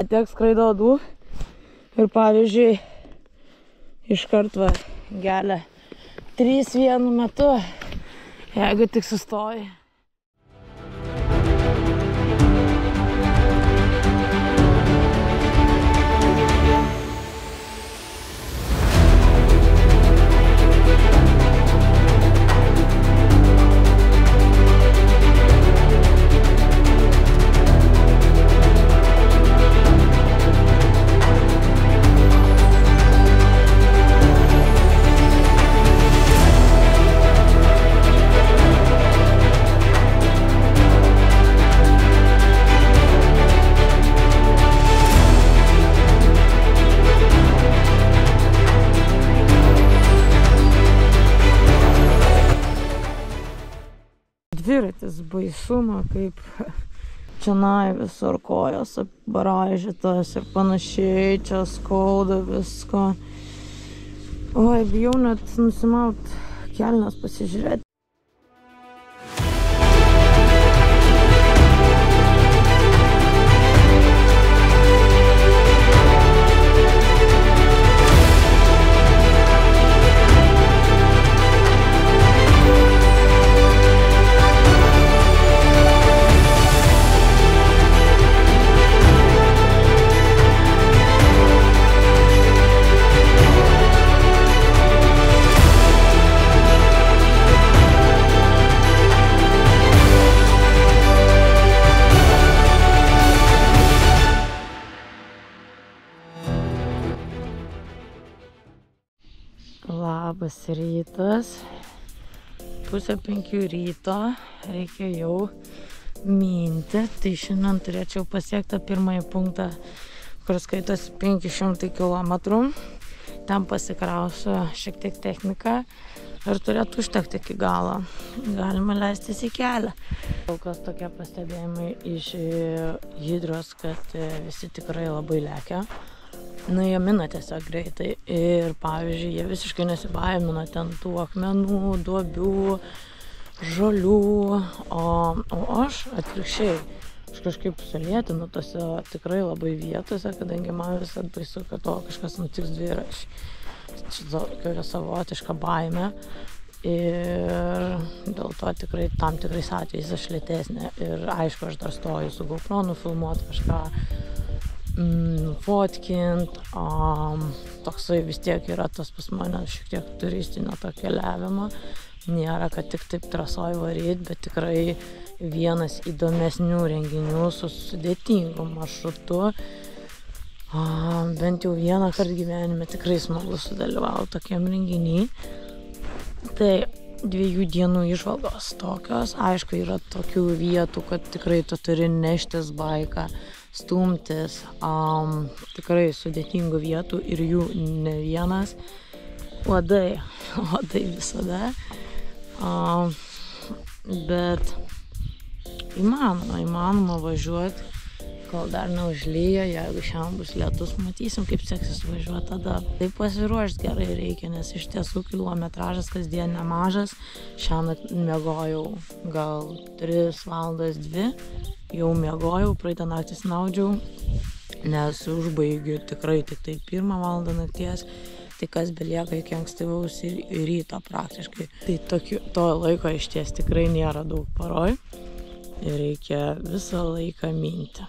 tiek skraido uodų. Ir pavyzdžiui, iškart va gelia 3 vienu metu, jeigu tik sustoji. Dviratis baisumą, kaip čionai visur kojos braižytos ir panašiai, čia skauda visko. Oi, bijau net nusimaut kelnes pasižiūrėti. Labas rytas, 4:30 ryto, reikia jau minti, tai šiandien turėčiau pasiekti pirmąjį punktą, kur skaitosi 500 km. Ten pasikrausiu šiek tiek techniką ir turėtų užtekti iki galo. Galima leistis į kelią. Kol kas tokie pastebėjimai iš Hidros, kad visi tikrai labai lekia. Nu, jie mina tiesiog greitai ir, pavyzdžiui, jie visiškai nesibaimina ten tų akmenų, duobių, žolių, o aš atvirkščiai. Aš kažkaip sulėtinu tose tikrai labai vietose, kadangi man visad baisu, kad kažkas nutiks dviračiui. Čia tokia savotiška baimė ir dėl to tikrai tam tikrais atvejais aš lėtesnė. Ir aišku, aš dar stoju su GoPro nufilmuoti kažką, fotkint, toksai vis tiek yra tas pas mane šiek tiek turistinio to keliavimo. Nėra, kad tik taip trasoj varyt, bet tikrai vienas įdomesnių renginių su sudėtingu maršrutu. Bent jau vieną kartą gyvenime tikrai smagu sudalyvauti tokiam renginy. Tai 2 dienų įžvalgos tokios. Aišku, yra tokių vietų, kad tikrai tu turi neštis baiką, stumtis, tikrai sudėtingų vietų ir jų ne vienas. Uodai visada. Bet įmanoma važiuoti, kol dar neužlyja. Jeigu šiandien bus lietus, matysim, kaip seksis važiuoti tada. Tai pasiruošti gerai reikia, nes iš tiesų kilometražas kasdien nemažas. Šiandien miegojau gal 3 valandas 2. Jau miegojau, praeitą naktį snaudžiau, nes užbaigiu tikrai tik tai 1 valandą nakties. Tai kas belieka iki ankstyvaus ryto praktiškai. Tai to laiko išties tikrai nėra daug paroj ir reikia visą laiką minti.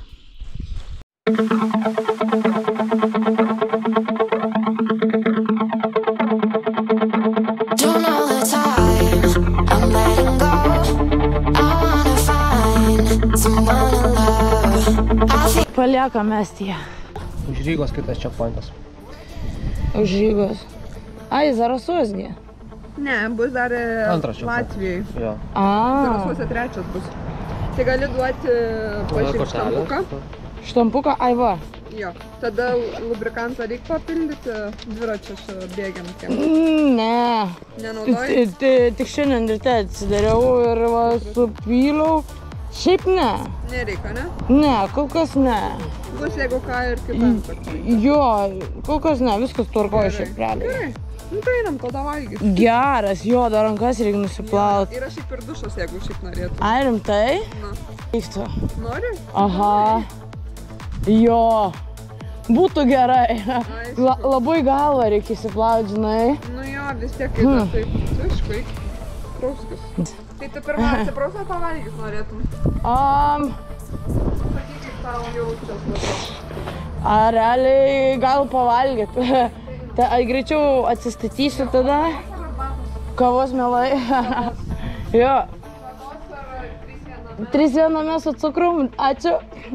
Paliekam Estiją. Už Rygos kitas checkpointas. Už Rygos. Ai, Zarasuosgi? Ne, bus dar Latvijai. Jo. Zarasuose 3 bus. Tai gali duoti pažiūrėti štampuką. Štampuką, ai va. Jo. Tada lubrikantą reikia papildyti dviračius bėgiam. Ne. Nenaudoji? Tik šiandien ryte atsidariau ir va supyliau. Šiaip ne. Nereikia, ne? Ne, kol kas ne. Bus jeigu ką ir kitam kartui. Jo, kol kas ne, viskas tvarkoja šiaip realiai. Gerai. Nu tai einam, tada valgys. Geras, jo, dar rankas reikia nusiplauti. Yra šiaip ir dušas, jeigu šiaip norėtų. Ai, rimtai? Na. Vykstu. Nori? Aha. Jo. būtų gerai. Labai galvą reikia įsiplauti, žinai. Nu jo, vis tiek kaip taip. Viškai. Prauskas. Tai tu pirmą atsiprausą pavalgys norėtum? Sakyk, kaip tau jaučias labiau. Realiai gal pavalgyt. Tai greičiau atsistatysiu tada. Kavos mielai. Jo. 3-1 su cukrum. Ačiū.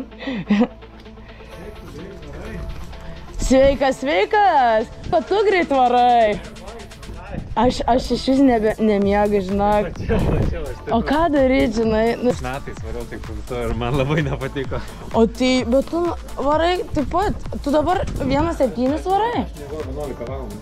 Sveikas, sveikas. Tu greit varai. Aš iš vis nemiegu, žinok. O ką daryti, žinai? Metais variau taip to ir man labai nepatiko. O tai, bet tu varai taip pat. Tu dabar 1,7 varai? Aš nebuvo 11 valandų.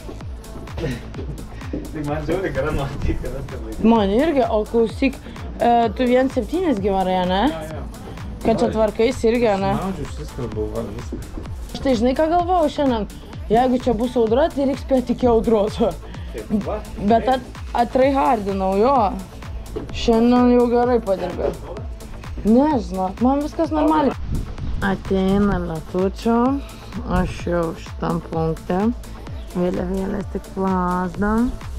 Tai man žiauriai gera nuotaika, viskas laikas. Man irgi, o klausyk, tu 1,7 varai, ne? Kad čia tvarkais irgi, ne? Maudžiu, išsiskalbau, viskas. Štai žinai, ką galvojau šiandien? Jeigu čia bus audra, tai reiks spėti iki audros. Bet atreihardinau, jo. Šiandien jau gerai padirbėjau. Nežinau, man viskas normaliai. Ateina lietučio, aš jau šitam punkte. Vėliavėlės tik plasdam.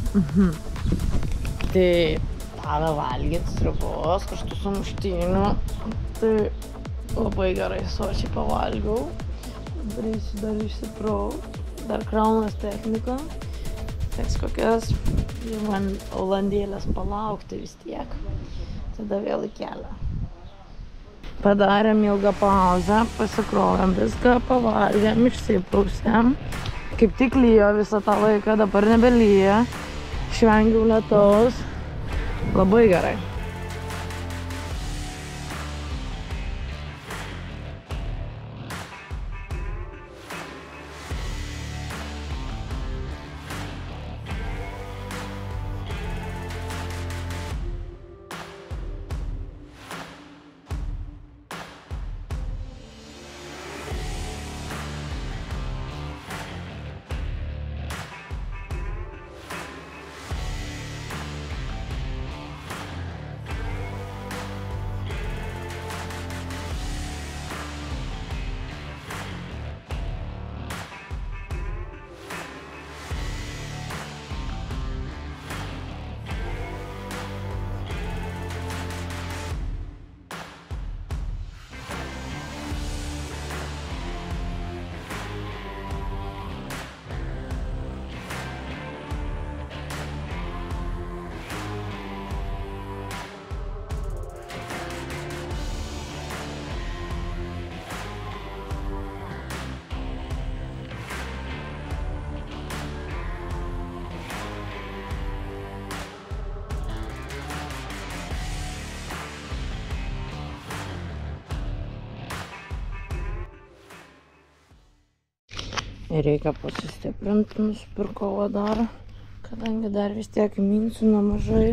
Tai tave valgyti sriubos, kartu su muštyniu. Tai labai gerai sočiai pavalgiau. Darysiu dar išsipraust. Dar kraunas technika. Teks kokias valandėlės palaukti vis tiek. Tada vėl į kelią. Padarėm ilgą pauzę, pasikrovėm viską, pavalgėm, išsiprausėm. Kaip tik lyjo visą tą laiką, dabar nebelyja. Švengiau lietaus. Labai gerai. Reikia pasistiprinti, nusipirkau dar, kadangi dar vis tiek minsiu nemažai.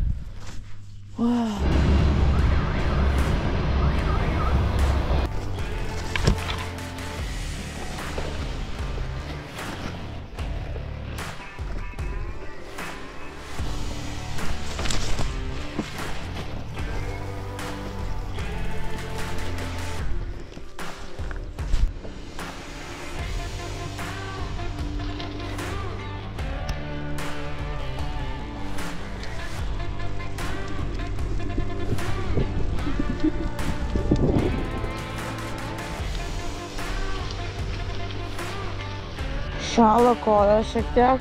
Šala koja šiek tiek,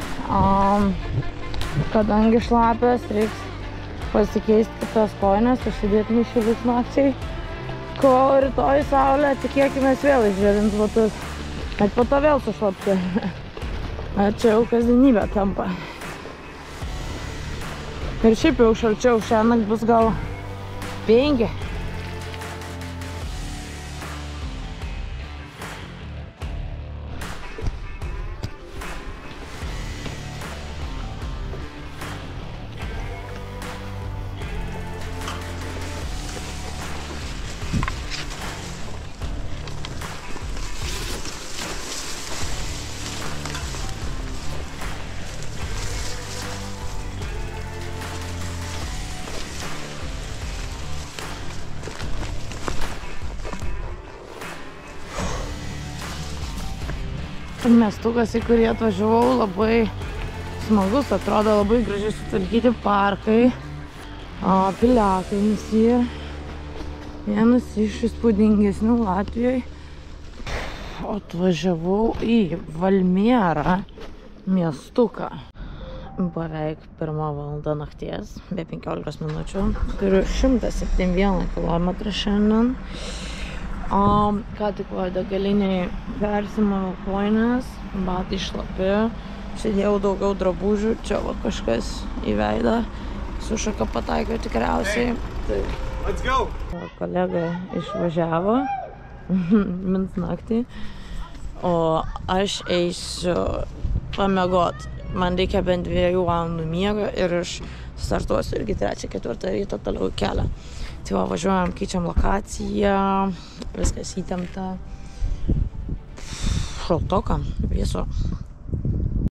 kadangi šlapias, reiks pasikeisti tas kojines, užsidėti maišelius nakčiai. Kol rytoj saulė, tikėkimės vėl išžėlins batus, bet po to vėl sušlapti. Čia jau kasdienybė tampa. Ir šiaip jau šalčiau, šiandien bus gal 5. Miestukas, į kurį atvažiavau, labai smagus, atrodo labai gražiai sutvarkyti parkai, piliakalnis yra vienas iš įspūdingesnių Latvijoje. Atvažiavau į Valmierą miestuką. Beveik 1 valanda nakties, be 15 minučių. Turiu 171 km šiandien. Ką tik degaliniai persimavau kojines, batai šlapi. Sėdėjau daugiau drabužių, čia va kažkas į veidą. Su šaka pataikiau tikriausiai. Let's go! Kolega išvažiavo mins naktį, o aš eisiu pamiegot. Man reikia bent 2 valandų miego ir aš startuosiu irgi 3-4 ryto toliau kelią. Tai va, važiuojam, keičiam lokaciją, viskas įtempta. Šaltoka, vėsu.